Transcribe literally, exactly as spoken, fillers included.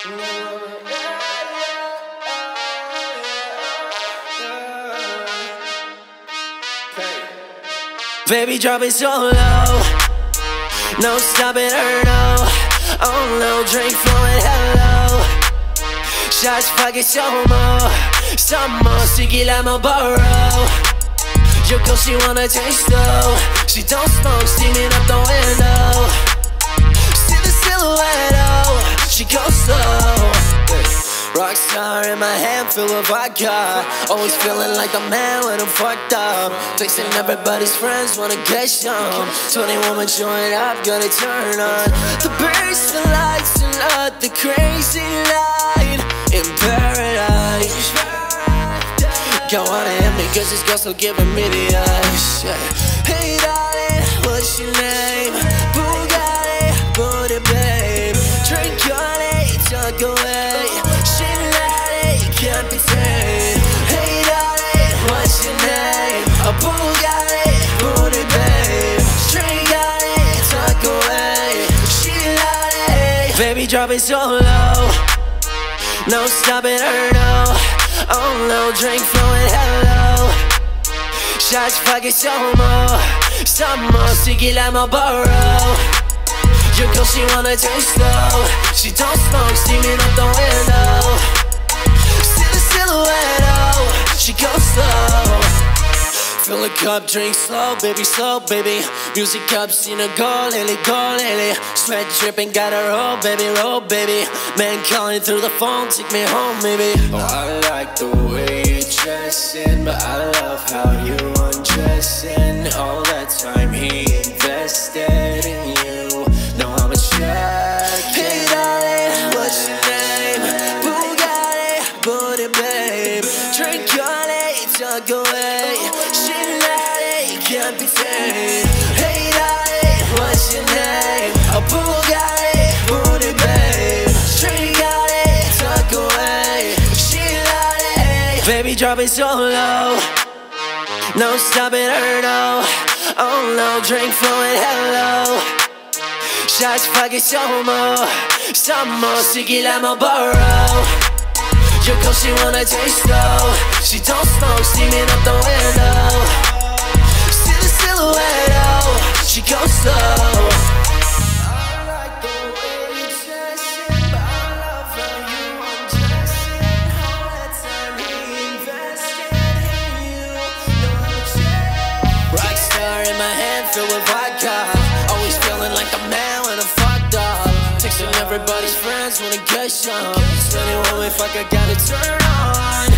Baby, drop it so low, no stop it or no. Oh no, drink flowing hello. Shots pocket some more, some more tequila Marlboro. Your girl, she wanna taste though. She don't smoke, steaming up the window. See the silhouette, oh, she goes slow. Rockstar in my hand, full of vodka. Always feeling like the man when I'm fucked up. Texting everybody's friends, wanna get some. twenty women join up, gonna turn on the birds, the lights, and not the crazy night in paradise. Go on and hit me, cause this girl's still giving me the eyes. Hey darling, what's your name? Bugatti, booty babe. Drink on it, talk away. Can't be tamed. Hey darling, what's your name? A Bugatti, booty babe. String got it, talk away. She lied it. Baby, drop it so low, no stop it or no. Oh no, drink flowing hello. Shots pocket some more, some more tequila Marlboro. Your girl, she wanna taste though. She don't smoke, steaming up the window. She goes slow. Fill a cup, drink slow, baby, slow, baby. Music up, seen her go lately, go lately. Sweat dripping, got her roll, baby, roll, baby. Man calling through the phone, take me home, maybe. Oh, I like the way you're dressing, but I love how you undressing. All that time he invested in you. No, I'm a check. Hey darling, what's your name? Bugatti, booty babe. Drink on it, talk away. She lied it, can't be tamed. Hey darling, what's your name? A Bugatti, booty babe. Drink on it, talk away. She lied it. Baby, drop it so low, no stop it or no. Oh no, drink flowing hello. Shots pocket some more, some more tequila Marlboro. Your girl, she wanna taste though. She don't smoke, steaming up the window. See the silhouette, oh, she goes slow. I like the way you're dressing, but I love how you undressing. All that time he invested in you. No, I'm a check. Rockstar in my hand, filled with vodka. Always feeling like the man when I'm fucked up. Texting everybody's friends, wanna get some. Twenty-one, if I gotta turn on.